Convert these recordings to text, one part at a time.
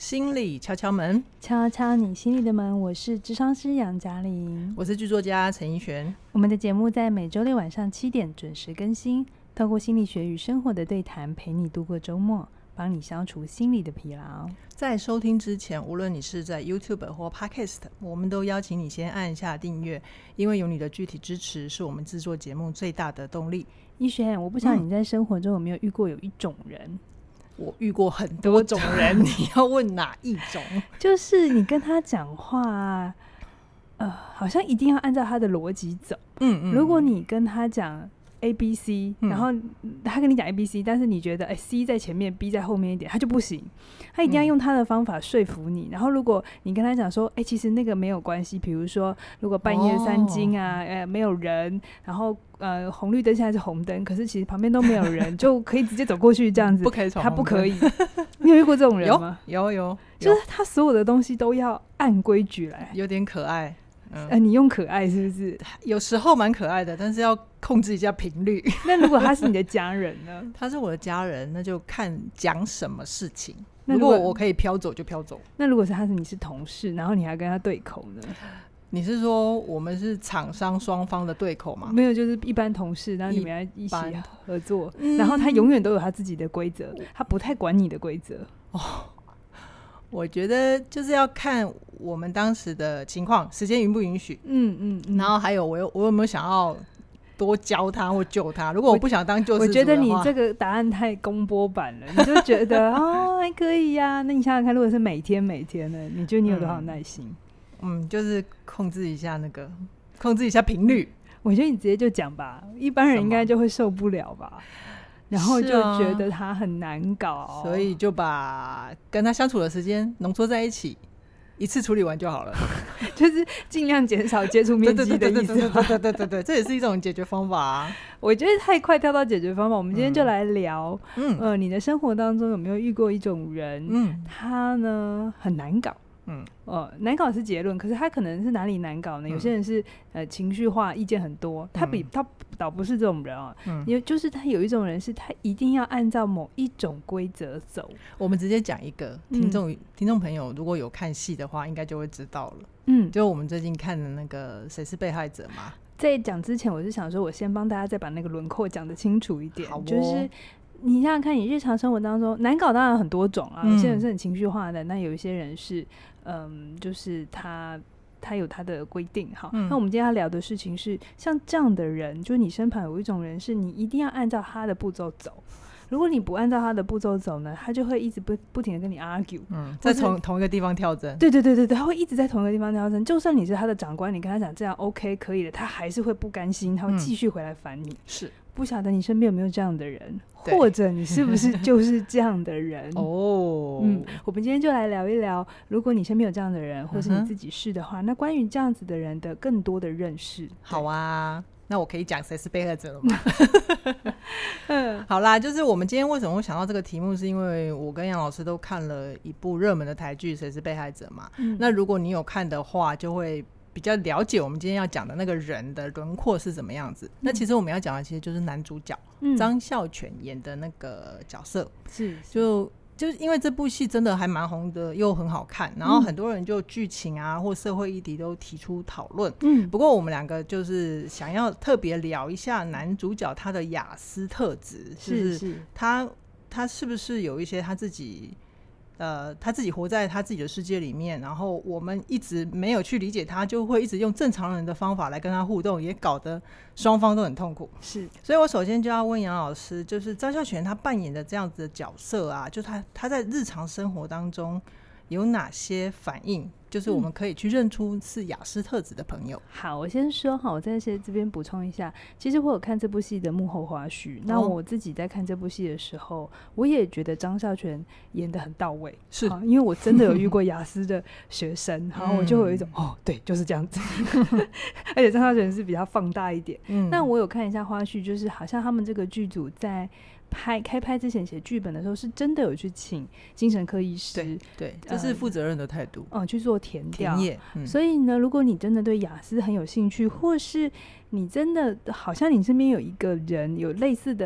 心理敲敲门， 敲敲你心里的门。我是諮商师杨嘉玲， 我是剧作家陈怡璇。 我们的节目在每周六晚上7点准时更新，透过心理学与生活的对谈，陪你度过周末，帮你消除心理的疲劳。 在收听之前，无论你是在 YouTube 或 Podcast， 我们都邀请你先按下订阅，因为有你的具体支持是我们制作节目最大的动力。 怡璇，我不晓得你在生活中有没有遇过有一种人？ 我遇过很多种人，你要问哪一种？ 就是你跟他讲话好像一定要按照他的逻辑走。如果你跟他讲ABC，然后他跟你讲 ABC，但是你觉得C 在前面 B 在后面一点，他就不行，他一定要用他的方法说服你。然后如果你跟他讲说其实那个没有关系，比如说如果半夜3更啊，没有人，然后红绿灯现在是红灯，可是其实旁边都没有人，就可以直接走过去这样子。 不可以闯红灯， 他不可以。你有遇过这种人吗？ 有， 就是他所有的东西都要按规矩来， 有点可爱。 你用可爱是不是？ 有时候蛮可爱的，但是要控制一下频率。 那如果他是你的家人呢？ 他是我的家人，那就看讲什么事情。如果我可以飘走就飘走。 那如果你是同事，然后你还跟他对口呢？ 你是说我们是厂商双方的对口吗？ 没有，就是一般同事，然后你们要一起合作，然后他永远都有他自己的规则，他不太管你的规则。 我觉得就是要看我们当时的情况，时间允不允许。然后还有我有没有想要多教他或救他。如果我不想当救世主的话， 我觉得你这个答案太公播版了，你就觉得还可以呀。那你想想看，如果是每天呢，你觉得你有多少耐心？ 就是控制一下频率。 我觉得你直接就讲吧，一般人应该就会受不了吧。然后就觉得他很难搞， 所以就把跟他相处的时间浓缩在一起，一次处理完就好了。 就是尽量减少接触面积的意思。 对，这也是一种解决方法啊。 我觉得太快跳到解决方法，我们今天就来聊你的生活当中有没有遇过一种人，他呢很难搞。难搞是结论，可是他可能是哪里难搞呢？有些人是情绪化，意见很多，他倒不是这种人也就是他有一种人是他一定要按照某一种规则走。 我们直接讲一个听众朋友如果有看戏的话，应该就会知道了。就我们最近看的那个谁是被害者嘛。 在讲之前，我是想说我先帮大家再把那个轮廓讲得清楚一点。 好哦。 就是你想想看，你日常生活当中难搞当然很多种啊，有些人是很情绪化的，那有一些人是就是他有他的规定。好，那我们今天要聊的事情是像这样的人，就是你身旁有一种人是你一定要按照他的步骤走，如果你不按照他的步骤走呢，他就会一直不停的跟你 argue， 在同一个地方跳针。 对，他会一直在同一个地方跳针，就算你是他的长官，你跟他讲这样 OK 可以的，他还是会不甘心，他会继续回来烦你。 是， 不晓得你身边有没有这样的人，或者你是不是就是这样的人？我们今天就来聊一聊，如果你身边有这样的人，或是你自己是的话，那关于这样子的人的更多的认识。 好啊，那我可以讲谁是被害者了吗？好啦，就是我们今天为什么会想到这个题目，是因为我跟杨老师都看了一部热门的台剧《谁是被害者》嘛。那如果你有看的话，就会比较了解我们今天要讲的那个人的轮廓是怎么样子。那其实我们要讲的其实就是男主角张孝全演的那个角色。就是因为这部戏真的还蛮红的，又很好看，然后很多人就剧情啊或社会议题都提出讨论。不过我们两个就是想要特别聊一下男主角他的雅思特质，就是他是不是有一些他自己活在他自己的世界里面，然后我们一直没有去理解他，就会一直用正常人的方法来跟他互动，也搞得双方都很痛苦。是，所以我首先就要问杨老师，就是张孝全他扮演的这样子的角色啊，就他在日常生活当中有哪些反应，就是我们可以去认出是雅思特质的朋友。 好，我先说好，我在这边补充一下，其实我有看这部戏的幕后花絮，那我自己在看这部戏的时候，我也觉得张孝全演得很到位，是因为我真的有遇过雅思的学生，然后我就会有一种对，就是这样子而且张孝全是比较放大一点。那我有看一下花絮，就是好像他们这个剧组在开拍之前写剧本的时候，是真的有去请精神科医师， 对，这是负责任的态度， 去做田野。 所以呢，如果你真的对雅思很有兴趣，或是你真的好像你身边有一个人有类似的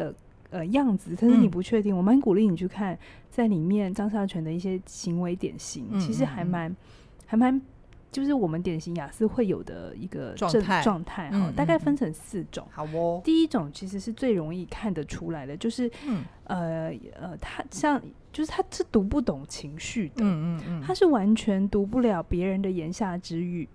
样子，可是你不确定，我蛮鼓励你去看在里面张孝全的一些行为典型，其实还蛮就是我们典型雅思会有的一个状态大概分成4种。 好哦， 第一种其实是最容易看得出来的，就是他像就是他是读不懂情绪的，他是完全读不了别人的言下之意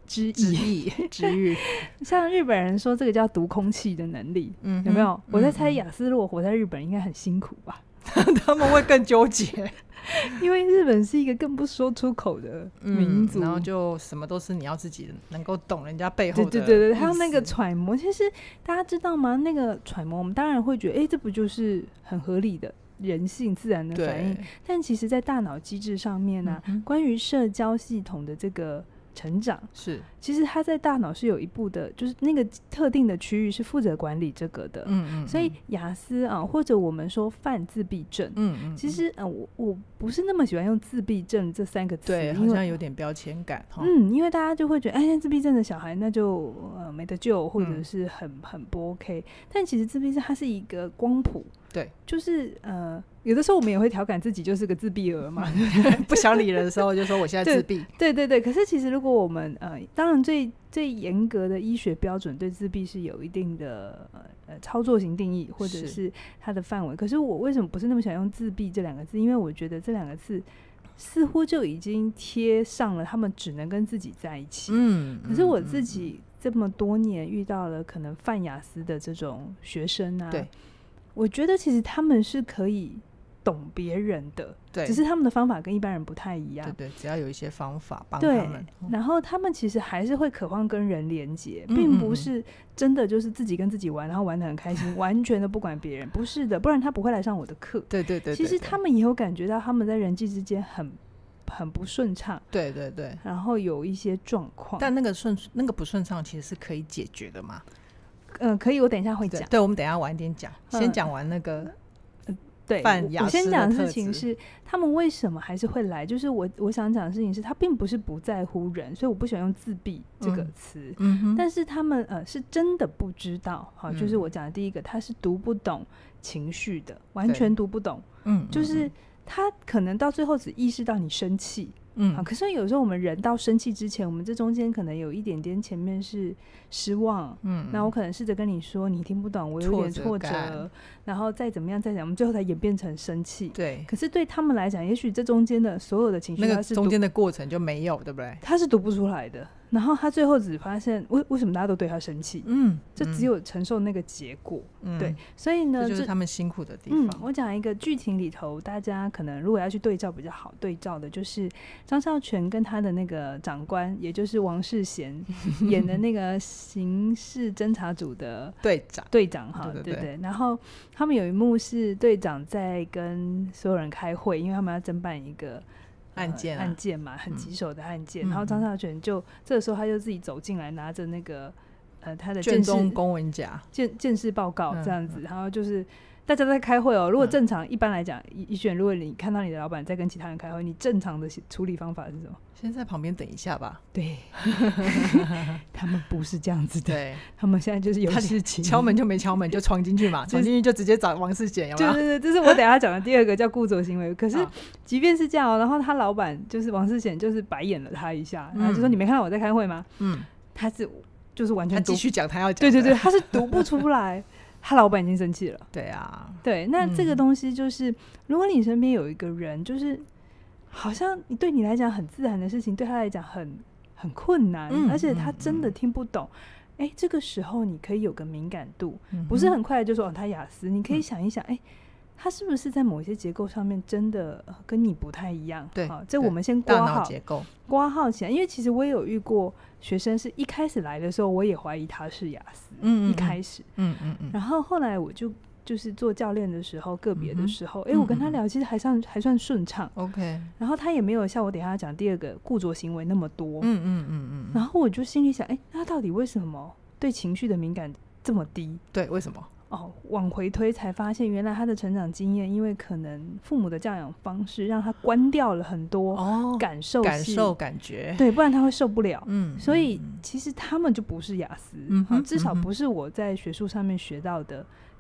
像日本人说这个叫读空气的能力，有没有？我在猜雅思如果活在日本应该很辛苦吧他们会更纠结因为日本是一个更不说出口的民族， 然后就什么都是你要自己能够懂人家背后的对，还有那个揣摩，其实大家知道吗？那个揣摩我们当然会觉得这不就是很合理的人性自然的反应，但其实在大脑机制上面关于社交系统的这个成长，是其实他在大脑是有一部的，就是那个特定的区域是负责管理这个的。所以雅思或者我们说泛自闭症，其实我不是那么喜欢用自闭症这3个字， 对，好像有点标签感。 因为大家就会觉得自闭症的小孩那就没得救，或者是很不 OK。但其实自闭症它是一个光谱，对，就是有的时候我们也会调侃自己就是个自闭儿嘛不想理人的时候就说我现在自闭对，可是其实如果我们当然最严格的医学标准对自闭是有一定的操作型定义或者是它的范围，可是我为什么不是那么想用自闭这2个字？因为我觉得这2个字似乎就已经贴上了他们只能跟自己在一起。可是我自己这么多年遇到了可能泛雅思的这种学生对，我觉得其实他们是可以懂别人的，对，只是他们的方法跟一般人不太一样。对， 只要有一些方法帮他们。 然后他们其实还是会渴望跟人连结，并不是真的就是自己跟自己玩，然后玩得很开心，完全都不管别人，不是的，不然他不会来上我的课。对，其实他们也有感觉到他们在人际之间很不顺畅，对，然后有一些状况， 但那个不顺畅其实是可以解决的嘛？ 可以，我等一下会讲。 对，我们等一下晚一点讲，先讲完那个。 对，我先讲的事情是他们为什么还是会来，就是我想讲的事情是他并不是不在乎人，所以我不喜欢用自闭这个词，但是他们是真的不知道，就是我讲的第一个，他是读不懂情绪的，完全读不懂，就是他可能到最后只意识到你生气，可是有时候我们人到生气之前，我们这中间可能有一点点前面是失望，那我可能试着跟你说你听不懂，我有点挫折，然后再怎么样再讲，我们最后才演变成生气。对，可是对他们来讲，也许这中间的所有的情绪， 那个中间的过程就没有，对不对？ 他是读不出来的。然后他最后只发现为什么大家都对他生气，就只有承受那个结果，对，所以呢， 这就是他们辛苦的地方。 我讲一个剧情里头，大家可能如果要去对照比较好对照的，就是张孝全跟他的那个长官，也就是王世贤演的那个刑事侦查组的队长哈，对。然后他们有一幕是队长在跟所有人开会，因为他们要侦办一个案件嘛，很棘手的案件，然后张孝全就这个时候他就自己走进来，拿着那个他的卷宗公文夹见识报告这样子，然后就是大家在开会如果正常一般来讲，一选如果你看到你的老板在跟其他人开会，你正常的处理方法是什么？ 先在旁边等一下吧。 对他们不是这样子的，对，他们现在就是有事情， 敲门就没敲门就闯进去嘛，闯进去就直接找王世贤，有没有？ 对，这是我等一下讲的第2个叫故作行为。可是即便是这样然后他老板就是王世贤就是白眼了他一下，然后就说你没看到我在开会吗？他是就是完全他继续讲他要讲， 对，他是读不出来他老板已经生气了。对啊，对，那这个东西就是如果你身边有一个人就是好像对你来讲很自然的事情，对他来讲很困难，而且他真的听不懂，这个时候你可以有个敏感度，不是很快的就说他雅思，你可以想一想他是不是在某些结构上面真的跟你不太一样？对，这我们先挂号起来，因为其实我也有遇过学生是一开始来的时候我也怀疑他是雅思，一开始然后后来我就是做教练的时候，个别的时候我跟他聊其实还算顺畅 OK， 然后他也没有像我等一下讲第2个固着行为那么多然后我就心里想他到底为什么对情绪的敏感这么低？对，为什么？往回推才发现原来他的成长经验，因为可能父母的教养方式让他关掉了很多感觉，对，不然他会受不了所以其实他们就不是雅思至少不是我在学术上面学到的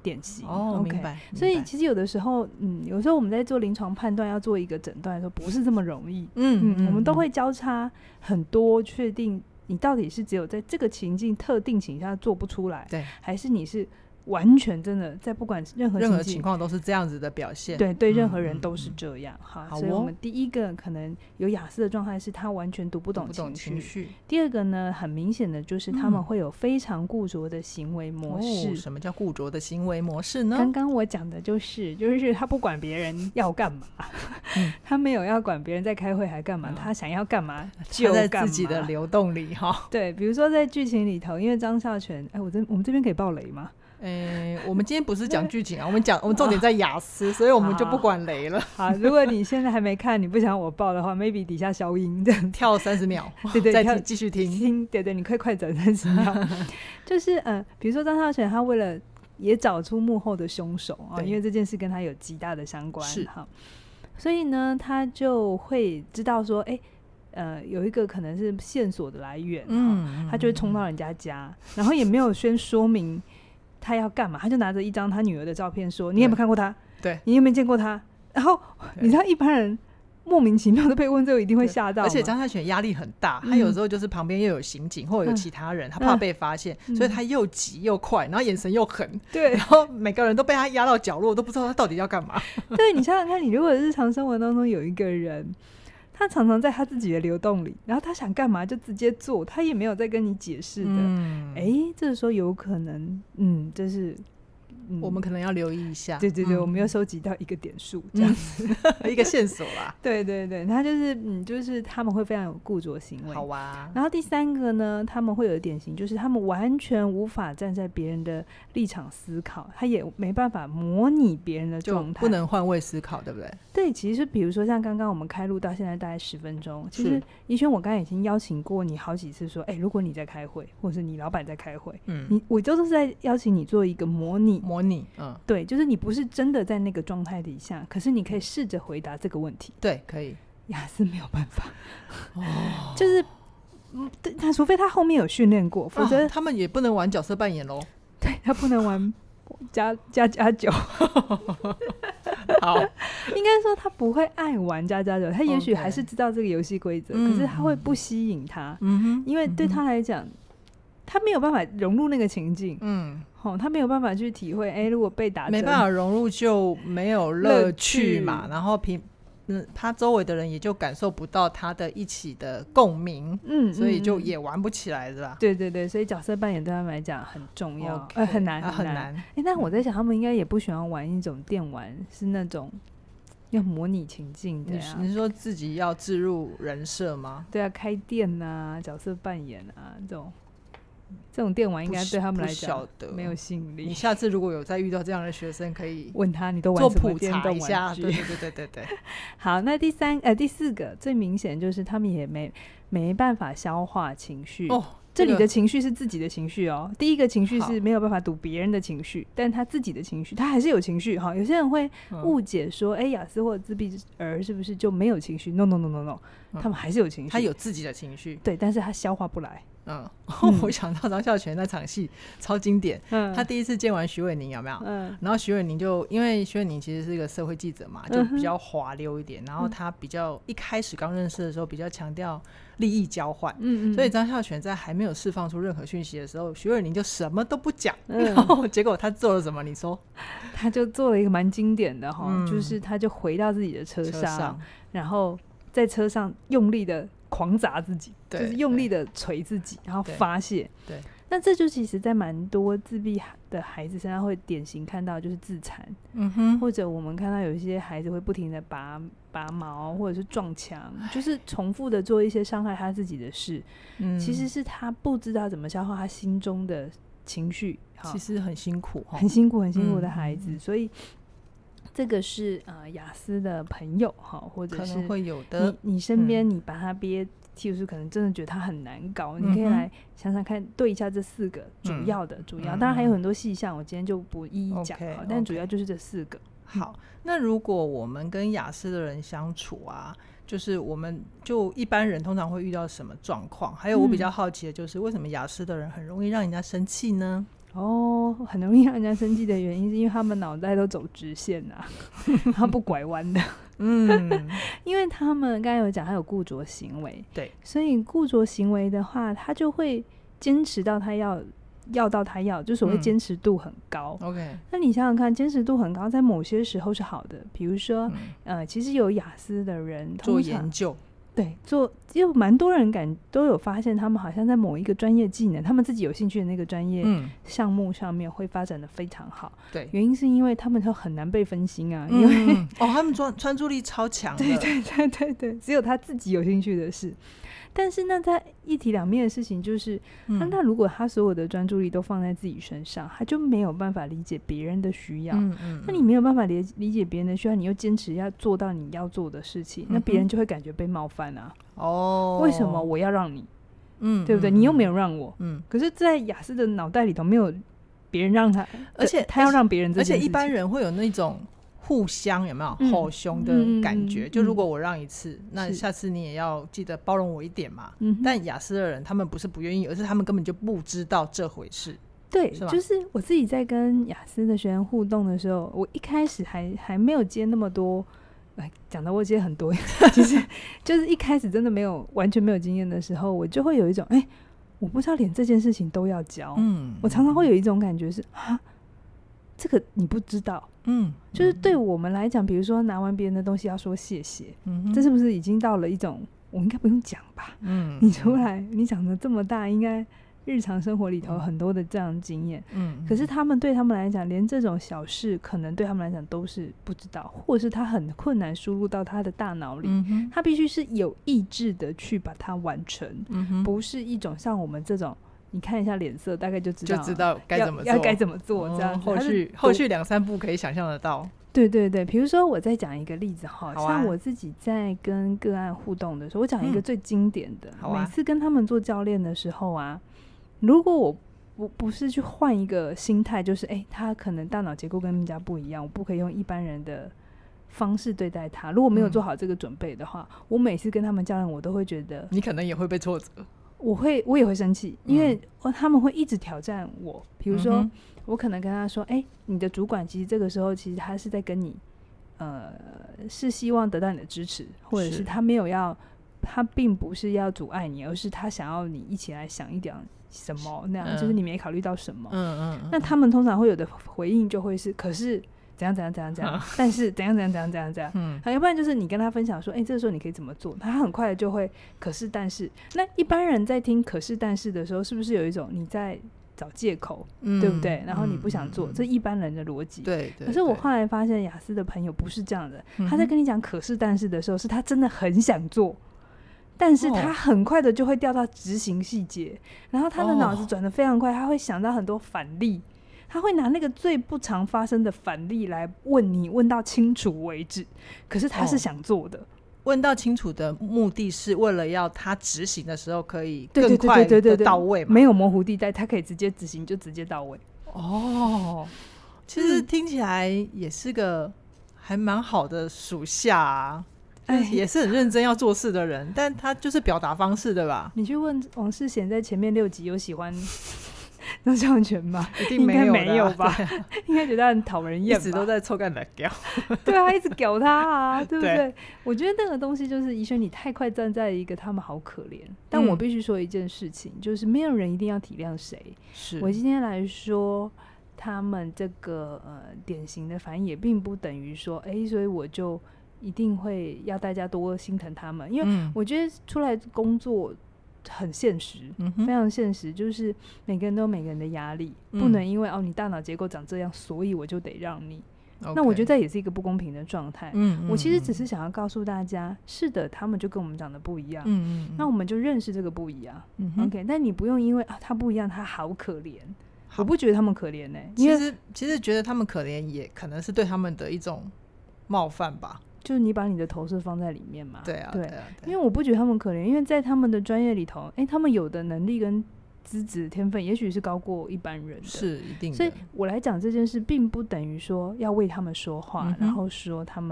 典型。 明白。 所以其实有的时候，有时候我们在做临床判断，要做一个诊断的时候，不是这么容易。我们都会交叉很多，确定你到底是只有在这个情境特定情况下做不出来， 对， 还是你是完全真的在不管任何情况都是这样子的表现。 对任何人都是这样。好，所以我们第一个可能有亚斯的状态是他完全读不懂情绪。第二个呢，很明显的就是他们会有非常固着的行为模式。 什么叫固着的行为模式呢？ 刚刚我讲的就是他不管别人要干嘛，他没有要管别人在开会还干嘛，他想要干嘛就干嘛， 在自己的流动里。 对，比如说在剧情里头，因为张孝全，我们这边可以爆雷吗？ 我们今天不是讲剧情啊，我们重点在雅思，所以我们就不管雷了。 好，如果你现在还没看，你不想我报的话 ，maybe 底下消音，这样跳30秒， 对， 再继续听。 对，你快转30秒。就是比如说张孝全，他为了也找出幕后的凶手啊，因为这件事跟他有极大的相关，是哈，所以呢，他就会知道说，有一个可能是线索的来源，他就会冲到人家家，然后也没有先说明他要干嘛，他就拿着一张他女儿的照片说：“你有没有看过他？ 对， 你有没有见过他？”然后你知道一般人莫名其妙的被问这个一定会吓到， 而且张孝全压力很大，他有时候就是旁边又有刑警或者有其他人，他怕被发现，所以他又急又快，然后眼神又狠，对，然后每个人都被他压到角落，都不知道他到底要干嘛。 对，你想想看，你如果日常生活当中有一个人，他常常在他自己的流动里，然后他想干嘛就直接做，他也没有在跟你解释的。这个时候有可能，这是我们可能要留意一下。 对，我们要收集到一个点数这样子， 一个线索啦。 对，他就是他们会非常有固着行为。 好啊。 然后第三个呢，他们会有典型，就是他们完全无法站在别人的立场思考，他也没办法模拟别人的状态， 就不能换位思考，对不对？ 对，其实比如说像刚刚我们开录到现在大概10分钟，其实怡萱，我刚才已经邀请过你好几次说，如果你在开会，或者是你老板在开会，我就是在邀请你做一个模拟，对，就是你不是真的在那个状态底下，可是你可以试着回答这个问题。 对，可以。 雅思没有办法，就是他除非他后面有训练过，否则他们也不能玩角色扮演咯。 对，他不能玩加酒。 好， 应该说他不会爱玩加酒，他也许还是知道这个游戏规则，可是他会不吸引他，因为对他来讲，他没有办法融入那个情境，他没有办法去体会，如果被打针， 没办法融入就没有乐趣嘛，然后他周围的人也就感受不到他的一起的共鸣，所以就也玩不起来，是吧？ 对，所以角色扮演对他们来讲很重要，很难。但我在想，他们应该也不喜欢玩一种电玩，是那种要模拟情境的呀。 你是说自己要置入人设吗？ 对啊，开店啊，角色扮演啊，这种电玩应该对他们来讲没有吸引力。 你下次如果有再遇到这样的学生，可以问他你都玩什么电动玩具， 做普查一下。对。 好，那第四个最明显就是他们也没办法消化情绪。这里的情绪是自己的情绪哦。第一个情绪是没有办法读别人的情绪，但他自己的情绪他还是有情绪。有些人会误解说，亚斯或者自闭儿是不是就没有情绪？ No， 他们还是有情绪，他有自己的情绪， 对，但是他消化不来。 我想到张孝全那场戏超经典，他第一次见完徐伟宁有没有？然后徐伟宁就因为徐伟宁其实是一个社会记者嘛，就比较滑溜一点，然后他比较一开始刚认识的时候比较强调利益交换，所以张孝全在还没有释放出任何讯息的时候，徐伟宁就什么都不讲，然后结果他做了什么？你说？ 他就做了一个蛮经典的就是他就回到自己的车上，然后在车上用力的狂砸自己，就是用力的捶自己，然后发泄。对，那这就其实在蛮多自闭的孩子身上会典型看到，就是自残，或者我们看到有一些孩子会不停的拔毛或者是撞墙，就是重复的做一些伤害他自己的事，其实是他不知道怎么消化他心中的情绪， 其实很辛苦， 很辛苦的孩子，所以这个是雅思的朋友或者是可能会有的， 你身边你把他憋，譬如说可能真的觉得他很难搞，你可以来想想看，对一下这4个主要，当然还有很多细项，我今天就不一一讲，但主要就是这4个。 好，那如果我们跟雅思的人相处啊，就是我们就一般人通常会遇到什么状况？还有我比较好奇的就是为什么雅思的人很容易让人家生气呢？ 很容易让人家生气的原因是因为他们脑袋都走直线啊，他不拐弯的。因为他们刚才有讲他有固着行为， 对， 所以固着行为的话，他就会坚持到他要到他要，就所谓坚持度很高。 OK， 那你想想看，坚持度很高，在某些时候是好的，比如说，其实有雅思的人做研究， 对，就蛮多人都有发现，他们好像在某一个专业技能，他们自己有兴趣的那个专业项目上面会发展的非常好。 对， 原因是因为他们都很难被分心啊，因为他们专注力超强的。 对，只有他自己有兴趣的事。但是那在一体两面的事情就是，那如果他所有的专注力都放在自己身上，他就没有办法理解别人的需要。那你没有办法理解别人的需要，你又坚持要做到你要做的事情，那别人就会感觉被冒犯啊。为什么我要让你？对不对？你又没有让我。可是，在雅思的脑袋里头没有别人让他， 而且他要让别人这件事情， 而且一般人会有那种互相有没有吼凶的感觉，就如果我让一次，那下次你也要记得包容我一点嘛。但雅思的人他们不是不愿意，而是他们根本就不知道这回事。 对，就是我自己在跟雅思的学员互动的时候，我一开始还没有接那么多，讲到我接很多其实就是一开始真的完全没有经验的时候，我就会有一种我不知道连这件事情都要教。我常常会有一种感觉是这个你不知道。就是对我们来讲，比如说拿完别人的东西要说谢谢，这是不是已经到了一种我应该不用讲吧？你出来你长得这么大，应该日常生活里头很多的这样的经验。可是对他们来讲，连这种小事可能对他们来讲都是不知道，或者是他很困难输入到他的大脑里，他必须是有意志的去把它完成，不是一种像我们这种你看一下脸色大概就知道该怎么做这样子。 后续2-3步可以想象得到。 对，比如说我再讲一个例子像我自己在跟个案互动的时候，我讲一个最经典的，每次跟他们做教练的时候啊，如果我不是去换一个心态，就是他可能大脑结构跟人家不一样，我不可以用一般人的方式对待他，如果没有做好这个准备的话，我每次跟他们教练我都会觉得你可能也会被挫折， 我也会生气，因为他们会一直挑战我。比如说我可能跟他说你的主管其实这个时候其实他是在跟你是希望得到你的支持，或者是他并不是要阻碍你，而是他想要你一起来想一点什么那样，就是你没考虑到什么。那他们通常会有的回应就会是可是怎样，但是怎样，要不然就是你跟他分享说这个时候你可以怎么做，他很快的就会可是但是。那一般人在听可是但是的时候，是不是有一种你在找借口，对不对？然后你不想做，这一般人的逻辑。 对。 可是我后来发现雅思的朋友不是这样的，他在跟你讲可是但是的时候，是他真的很想做，但是他很快的就会掉到执行细节，然后他的脑子转得非常快，他会想到很多反例，他会拿那个最不常发生的反例来问你，问到清楚为止。可是他是想做的， 问到清楚的目的是为了要他执行的时候可以更快的到位嘛， 没有模糊地带，他可以直接执行就直接到位。 其实听起来也是个还蛮好的属下啊。也是很认真要做事的人，但他就是表达方式对吧？ 你去问王世贤在前面6集有喜欢张孝全吗？ 一定没有吧？应该觉得他很讨人厌吧， 一直都在臭干的屌。 对啊，一直屌他啊，对不对？我觉得那个东西就是宜轩，你太快站在一个他们好可怜。但我必须说一件事情，就是没有人一定要体谅谁。我今天来说他们这个典型的反应，也并不等于说所以我就一定会要大家多心疼他们，因为我觉得出来工作很现实，非常现实，就是每个人都有每个人的压力，不能因为你大脑结构长这样，所以我就得让你。那我觉得这也是一个不公平的状态。我其实只是想要告诉大家，是的，他们就跟我们长得不一样，那我们就认识这个不一样。OK， 但你不用因为他不一样，他好可怜。我不觉得他们可怜其实觉得他们可怜也可能是对他们的一种冒犯吧。 就是你把你的投射放在里面嘛。 对啊， 因为我不觉得他们可怜，因为在他们的专业里头他们有的能力跟资质天分也许是高过一般人的， 是一定的。 所以我来讲这件事并不等于说要为他们说话，然后说他们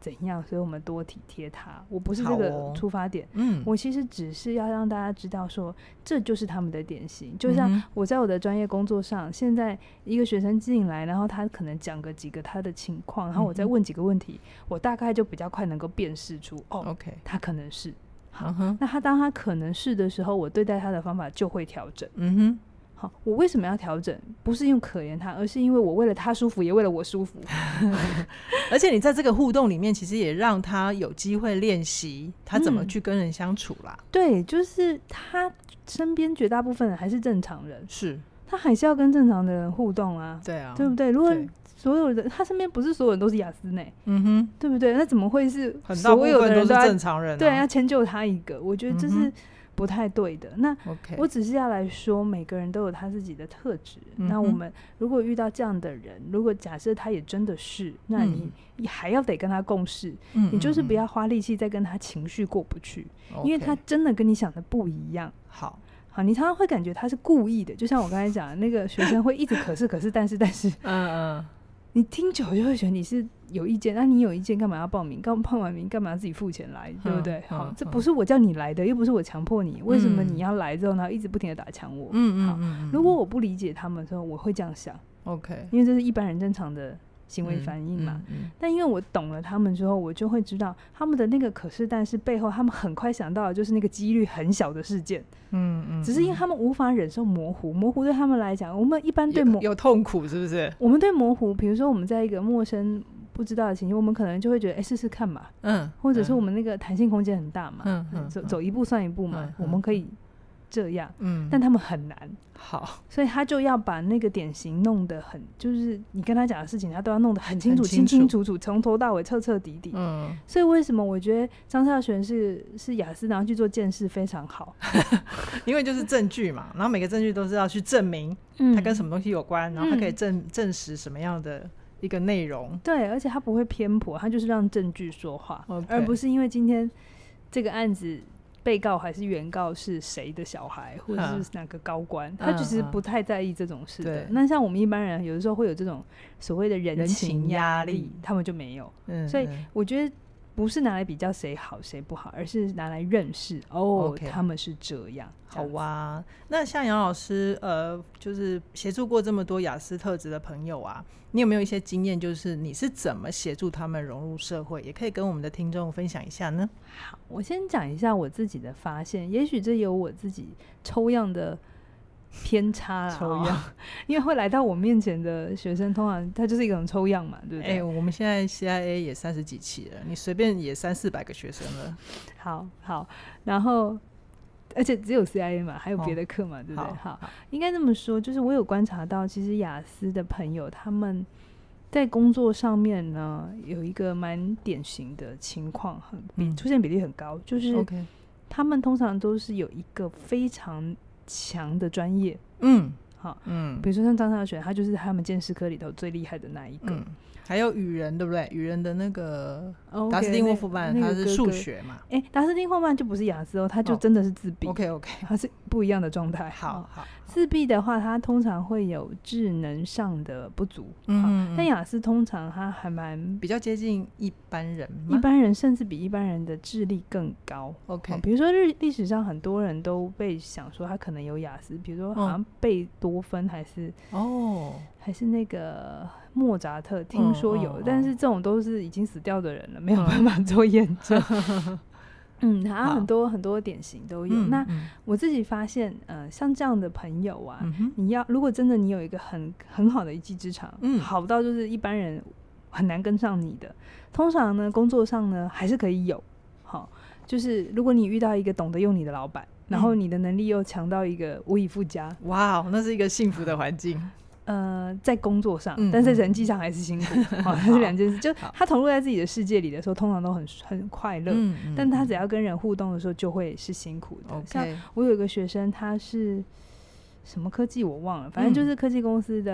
怎样，所以我们多体贴他。我不是这个出发点，我其实只是要让大家知道说，这就是他们的典型。就像我在我的专业工作上，现在一个学生进来，然后他可能讲个几个他的情况，然后我再问几个问题，我大概就比较快能够辨识出，OK， 他可能是好。那当他可能是的时候，我对待他的方法就会调整。好，我为什么要调整？不是因为可怜他，而是因为我为了他舒服，也为了我舒服。 而且你在这个互动里面，其实也让他有机会练习他怎么去跟人相处啦。 对，就是他身边绝大部分人还是正常人， 是他还是要跟正常的人互动啊。 对啊， 对不对？如果所有的他身边不是所有人都是雅思呢，对不对？那怎么会是所有的人都是正常人？ 对，要迁就他一个，我觉得这是不太对的。那我只是要来说，每个人都有他自己的特质。那我们如果遇到这样的人，如果假设他也真的是，那你还要得跟他共事，你就是不要花力气再跟他情绪过不去，因为他真的跟你想的不一样。好，你常常会感觉他是故意的，就像我刚才讲的那个学生会一直可是但是你听久就会觉得你是有意见，那你有意见干嘛要报名？报完名干嘛要自己付钱来，对不对？好，这不是我叫你来的，又不是我强迫你，为什么你要来之后然后一直不停的打枪我？好，如果我不理解他们的时候，我会这样想 ，OK， 因为这是一般人正常的行为反应嘛。但因为我懂了他们之后，我就会知道他们的那个可是但是背后，他们很快想到的就是那个几率很小的事件。只是因为他们无法忍受模糊，模糊对他们来讲，我们一般对有痛苦，是不是？ 我们对模糊，比如说我们在一个陌生不知道的情境，我们可能就会觉得，试试看嘛，或者是我们那个弹性空间很大嘛，走一步算一步嘛，我们可以这样，但他们很难。好，所以他就要把那个典型弄得很，就是你跟他讲的事情，他都要弄得很清楚、清清楚楚，从头到尾、彻彻底底。所以为什么我觉得张孝全是雅思，然后去做鉴识非常好， 因为就是证据嘛，然后每个证据都是要去证明它跟什么东西有关，然后它可以证实什么样的一个内容。 对，而且他不会偏颇，他就是让证据说话，而不是因为今天这个案子被告还是原告是谁的小孩，或者是哪个高官，他其实不太在意这种事的。那像我们一般人，有的时候会有这种所谓的人情压力，他们就没有。所以我觉得不是拿来比较谁好谁不好，而是拿来认识他们是这样。 好啊，那像杨老师就是协助过这么多雅思特质的朋友啊，你有没有一些经验，就是你是怎么协助他们融入社会，也可以跟我们的听众分享一下呢？ 好，我先讲一下我自己的发现，也许这有我自己抽样的偏差啦，因为会来到我面前的学生通常他就是一种抽样嘛，对不对？ 我们现在 CIA 也30几期了，你随便也300-400个学生了。 好，然后而且只有 CIA 嘛，还有别的课嘛，对不对？好，应该这么说，就是我有观察到，其实雅思的朋友他们在工作上面呢，有一个蛮典型的情况，出现比例很高，就是他们通常都是有一个非常强的专业。比如说像张孝全，他就是他们鉴识科里头最厉害的那一个。 还有语人，对不对？语人的那个达斯汀霍夫曼，他是数学嘛？ 达斯汀霍夫曼就不是雅思哦，他就真的是自闭。 OK， 他是不一样的状态。好，自闭的话，他通常会有智能上的不足。但雅思通常他还蛮比较接近一般人， 一般人甚至比一般人的智力更高。 OK， 比如说历史上很多人都被想说他可能有雅思，比如说好像贝多芬还是那个莫扎特，听说有，但是这种都是已经死掉的人了，没有办法做验证。他很多很多典型都有。那我自己发现，像这样的朋友啊，如果真的你有一个很好的一技之长，好到就是一般人很难跟上你的，通常呢工作上呢还是可以有。好，就是如果你遇到一个懂得用你的老板，然后你的能力又强到一个无以复加， 哇，那是一个幸福的环境。 在工作上，但是人际上还是辛苦，那是两件事。就他投入在自己的世界里的时候，通常都很快乐，但他只要跟人互动的时候，就会是辛苦的。像我有一个学生，他是什么科技我忘了，反正就是科技公司的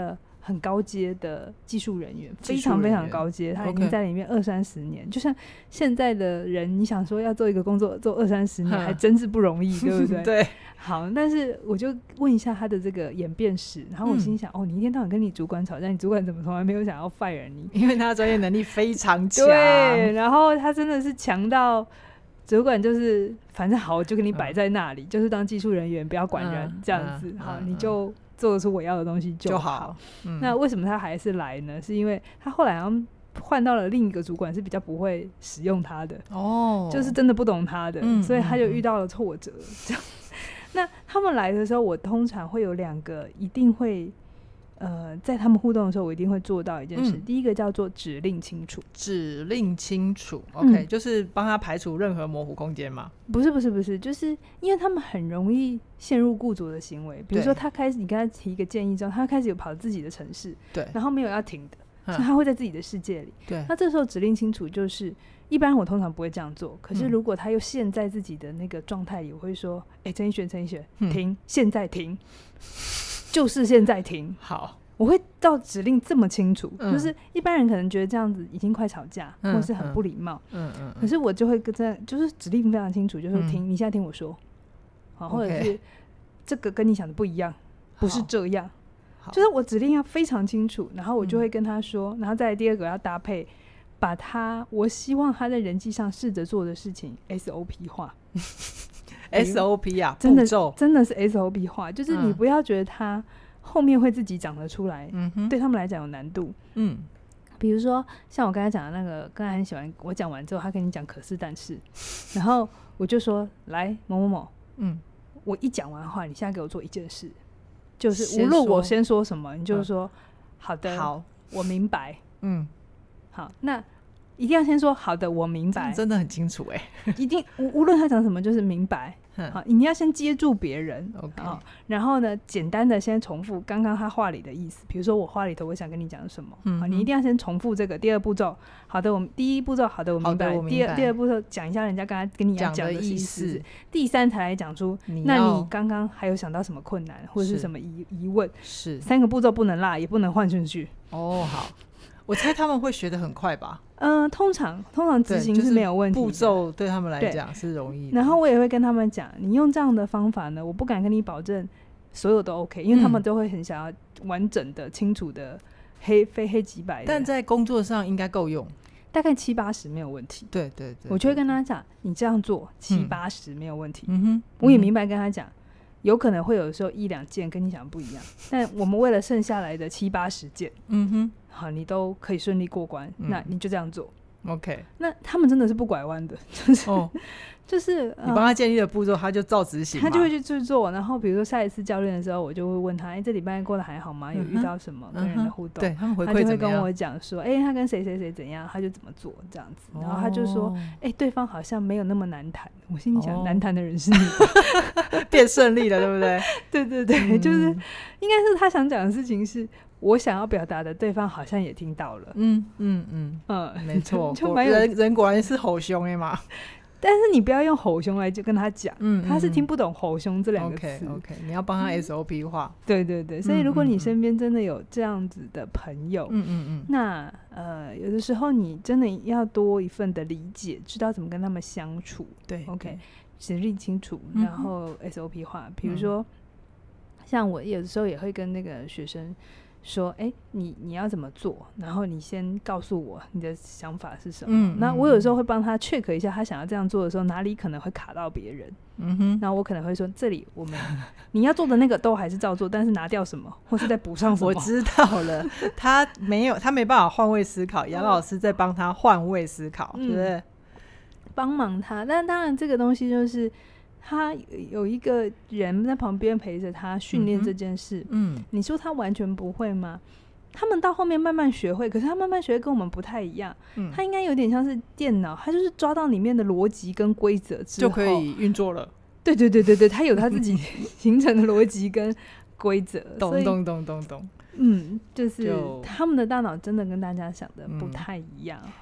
很高阶的技术人员，非常非常高阶，他已经在里面20-30年。就像现在的人，你想说要做一个工作做20-30年，还真是不容易，对不对？ 对。 好，但是我就问一下他的这个演变史，然后我心想，你一天到晚跟你主管吵架，你主管怎么从来没有想要 fire 你？ 因为他的专业能力非常强。 对，然后他真的是强到主管就是反正好，我就给你摆在那里，就是当技术人员，不要管人，这样子。好，你就做得出我要的东西就好。那为什么他还是来呢？是因为他后来好像换到了另一个主管，是比较不会使用他的，就是真的不懂他的，所以他就遇到了挫折。这样，那他们来的时候，我通常会有2个一定会。在他们互动的时候，我一定会做到一件事。第一个叫做指令清楚。指令清楚 ，OK，就是帮他排除任何模糊空间吗？不是，就是因为他们很容易陷入固着的行为。比如说，你跟他提一个建议之后，他开始有跑自己的程式，对，然后没有要停的，所以他会在自己的世界里。对，那这时候指令清楚就是，一般我通常不会这样做。可是如果他又陷在自己的那个状态里，我会说：“陈奕迅，停，现在停。”就是现在停。好，我会到指令这么清楚，就是一般人可能觉得这样子已经快吵架，或是很不礼貌。可是我就会就是指令非常清楚，就是停，你现在听我说，好，或者是这个跟你想的不一样，不是这样，就是我指令要非常清楚，然后我就会跟他说，然后再来第2个要搭配，把我希望他在人际上试着做的事情 SOP 化。SOP 啊，真的是 SOP 化，就是你不要觉得他后面会自己长得出来，对他们来讲有难度。比如说像我刚才讲的那个，刚才很喜欢我讲完之后，他跟你讲可是但是，然后我就说来某某某，我一讲完话，你现在给我做一件事，就是无论我先说什么，你就是说好的，好，我明白。好，那一定要先说好的，我明白，真的很清楚一定无论他讲什么，就是明白。好，你要先接住别人，然后呢，简单的先重复刚刚他话里的意思。比如说我话里头我想跟你讲什么，你一定要先重复这个。第2步骤，好的，第1步骤，好的，我明白。第二步骤讲一下人家刚才跟你讲的意思。第3才来讲出，那你刚刚还有想到什么困难或者是什么疑问？是3个步骤不能落，也不能换顺序。好。我猜他们会学得很快吧？通常执行是没有问题的，步骤对他们来讲是容易的。然后我也会跟他们讲，你用这样的方法呢，我不敢跟你保证所有都 OK， 因为他们都会很想要完整的、清楚的非黑即白的。但在工作上应该够用，大概70-80没有问题。对，我就会跟他讲，你这样做70-80没有问题。我也明白跟他讲。有可能会有时候1-2件跟你想的不一样，但我们为了剩下来的70-80件，好，你都可以顺利过关，那你就这样做。OK， 那他们真的是不拐弯的，就是你帮他建立的步骤，他就照执行，他就会去做。然后比如说下一次教练的时候，我就会问他，这礼拜过得还好吗？有遇到什么跟人的互动？对，他们回馈怎么样？他就会跟我讲说，他跟谁谁谁怎样，他就怎么做这样子。然后他就说，对方好像没有那么难谈。我心里想，难谈的人是你，变顺利了，对不对？对，就是应该是他想讲的事情是。我想要表达的，对方好像也听到了。没错，人果然是吼凶嘛。但是你不要用吼凶来就跟他讲，他是听不懂吼凶这2个词。OK， 你要帮他 SOP 化。对，所以如果你身边真的有这样子的朋友，那有的时候你真的要多一份的理解，知道怎么跟他们相处。对 ，OK， 指令清楚，然后 SOP 化。比如说，像我有的时候也会跟那个学生。说你要怎么做，然后你先告诉我你的想法是什么。那我有时候会帮他 check 一下，他想要这样做的时候哪里可能会卡到别人。那我可能会说，这里你要做的那个都还是照做，但是拿掉什么或是再补上什么。我知道了，他没办法换位思考，杨老师在帮他换位思考，对不对？帮忙他。但当然这个东西就是他有一个人在旁边陪着他训练这件事。你说他完全不会吗？他们到后面慢慢学会，可是他慢慢学会跟我们不太一样。他应该有点像是电脑，他就是抓到里面的逻辑跟规则之后就可以运作了。对，他有他自己形成的逻辑跟规则。懂。就是他们的大脑真的跟大家想的不太一样。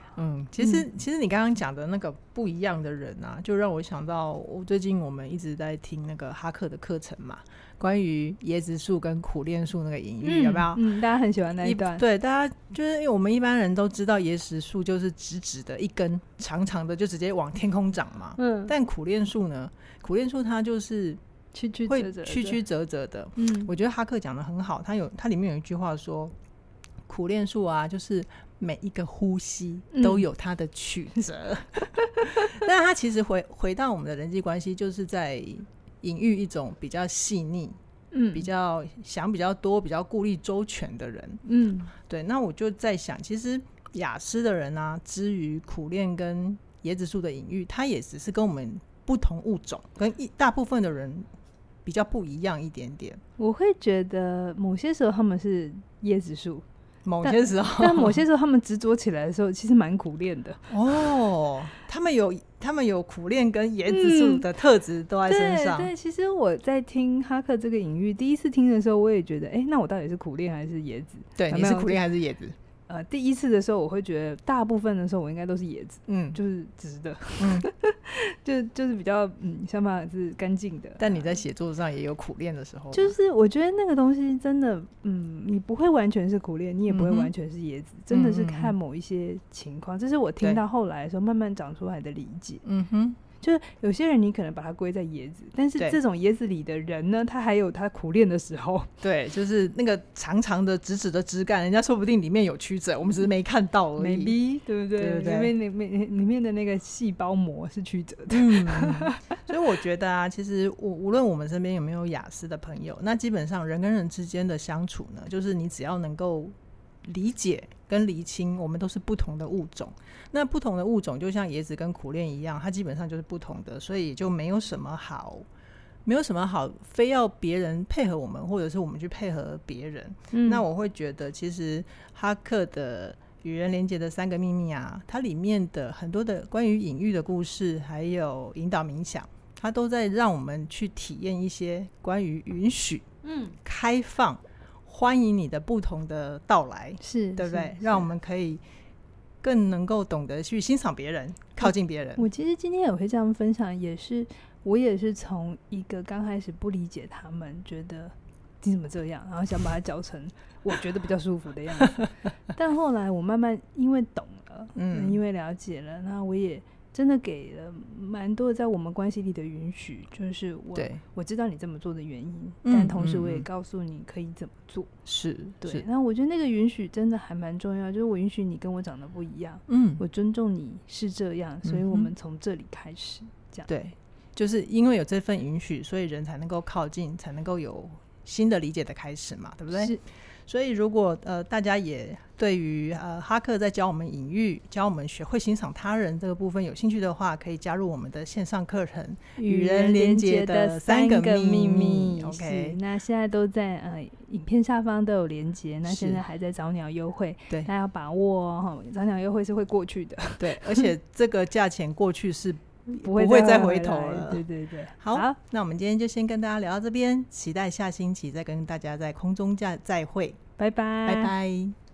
其实你刚刚讲的那个不一样的人啊，就让我想到我最近我们一直在听那个哈克的课程嘛，关于椰子树跟苦楝树那个隐喻，有没有？ 大家很喜欢那一段。 对，大家就是因为我们一般人都知道椰子树就是直直的一根长长的，就直接往天空长嘛。但苦楝树呢，苦楝树它就是会曲曲折折的。我觉得哈克讲的很好，它里面有一句话说，苦楝树啊，就是每一个呼吸都有它的曲折。但它其实回到我们的人际关系，就是在隐喻一种比较细腻，比较想比较多，比较顾虑周全的人。对。那我就在想，其实雅思的人啊，之于苦楝跟椰子树的隐喻，它也只是跟我们不同物种，跟大部分的人比较不一样一点点。 我会觉得某些时候他们是椰子树， 某些时候， 但某些时候他们执着起来的时候，其实蛮苦楝的。 他们有苦楝跟椰子树的特质都在身上。 对，其实我在听哈克这个隐喻，第一次听的时候，我也觉得，那我到底是苦楝还是椰子？ 对，你是苦楝还是椰子？ 第一次的时候，我会觉得大部分的时候我应该都是椰子，就是直的，就是比较想法是干净的。 但你在写作上也有苦楝的时候， 就是我觉得那个东西真的，你不会完全是苦楝，你也不会完全是椰子，真的是看某一些情况。这是我听到后来的时候慢慢长出来的理解。就是有些人你可能把它归在椰子，但是这种椰子里的人呢，他还有他苦楝的时候。 对，就是那个长长的直直的枝干，人家说不定里面有曲折，我们只是没看到而已。 maybe 对不对？里面的那个细胞膜是曲折的。 所以我觉得啊，其实无论我们身边有没有雅思的朋友，那基本上人跟人之间的相处呢，就是你只要能够理解跟厘清，我们都是不同的物种。那不同的物种就像椰子跟苦楝一样，它基本上就是不同的，所以就没有什么好非要别人配合我们，或者是我们去配合别人。那我会觉得其实哈克的与人连结的3个秘密啊，它里面的很多的关于隐喻的故事，还有引导冥想，它都在让我们去体验一些关于允许、开放、欢迎你的不同的到来， 是对不对？让我们可以更能够懂得去欣赏别人，靠近别人。 我其实今天也会这样分享，我也是从一个刚开始不理解他们，觉得你怎么这样，然后想把它搅成我觉得比较舒服的样子。但后来我慢慢因为懂了，因为了解了，那我也真的给了蛮多在我们关系里的允许，就是我知道你这么做的原因，但同时我也告诉你可以怎么做。 是， 对。那我觉得那个允许真的还蛮重要，就是我允许你跟我长得不一样，我尊重你是这样，所以我们从这里开始，这样。 对，就是因为有这份允许，所以人才能够靠近，才能够有新的理解的开始嘛，对不对？是。所以如果大家也对于哈克在教我们隐喻，教我们学会欣赏他人这个部分有兴趣的话，可以加入我们的线上课程与人连结的3个秘密。 OK， 那现在都在影片下方都有连结，那现在还在早鸟优惠，对，大家要把握哦，早鸟优惠是会过去的。 对，而且这个价钱过去是不会再回头了。 对对对， 好，那我们今天就先跟大家聊到这边，期待下星期再跟大家在空中再会， 拜拜， 拜拜。